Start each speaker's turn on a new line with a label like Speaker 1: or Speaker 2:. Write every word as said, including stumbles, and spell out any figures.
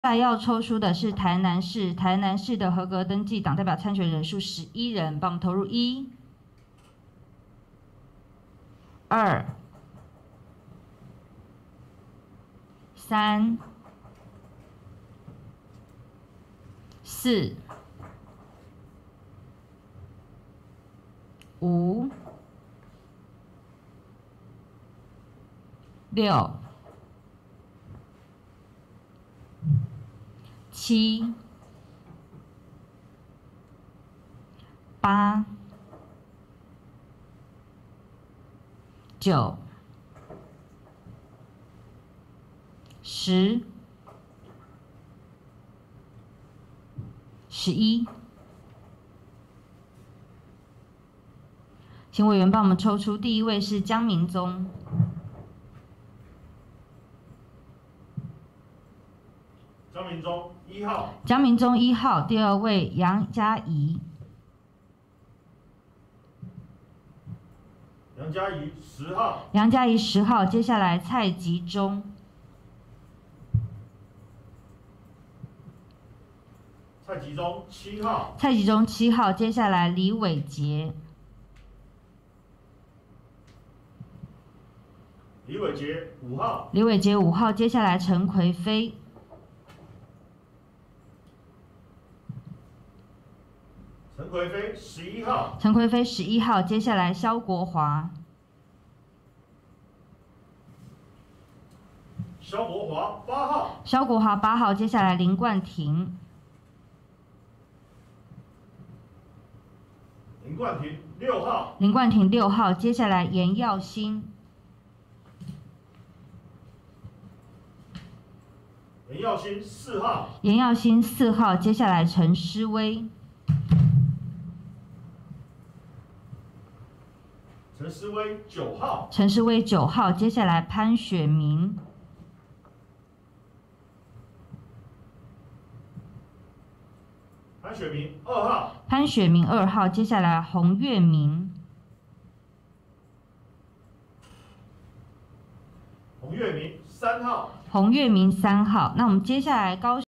Speaker 1: 接下来要抽出的是台南市，台南市的合格登记党代表参选人数十一人，帮我们投入一、二、三、四、五、六、七、八、九、十、十一。请委员帮我们抽出第一位是江明宗。
Speaker 2: 江明宗一号。
Speaker 1: 江明宗一号，第二位杨嘉怡。
Speaker 2: 杨嘉怡十号。
Speaker 1: 杨嘉怡十号，接下来蔡吉忠。
Speaker 2: 蔡吉忠七号。
Speaker 1: 蔡吉忠七号，接下来李伟杰。
Speaker 2: 李伟杰五号。
Speaker 1: 李伟杰五号，接下来陈奎飞。
Speaker 2: 陈奎飞十一号。
Speaker 1: 陈奎飞十一号，接下来肖国华。
Speaker 2: 肖国华八号。
Speaker 1: 肖国华八号，接下来林冠廷。
Speaker 2: 林冠廷六号。
Speaker 1: 林冠廷六号，接下来严耀新。
Speaker 2: 严耀新四号。
Speaker 1: 严耀新四号，接下来陈诗薇。
Speaker 2: 陈诗薇九号。
Speaker 1: 陈诗薇九号，接下来潘雪明。
Speaker 2: 潘雪明二号。
Speaker 1: 潘雪明二号，接下来洪月明。
Speaker 2: 洪月明三号。
Speaker 1: 洪月明三号。那我们接下来高。